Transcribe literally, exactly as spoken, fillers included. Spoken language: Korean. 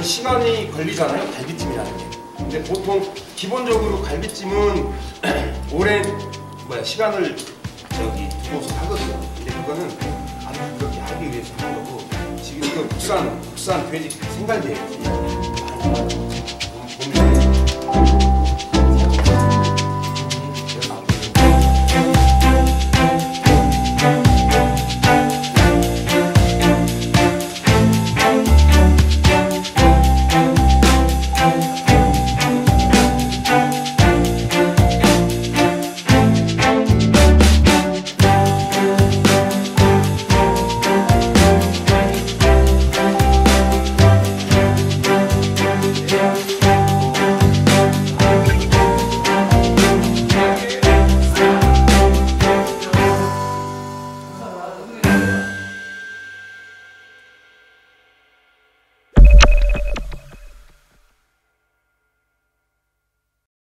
시간이 걸리잖아요, 갈비찜이라는 게. 근데 보통 기본적으로 갈비찜은 오랜 뭐야 시간을 저기 두고서 하거든요. 근데 그거는 안 그렇게 하기 위해서 하는 거고, 지금 이건 국산 국산 돼지 생갈비예요.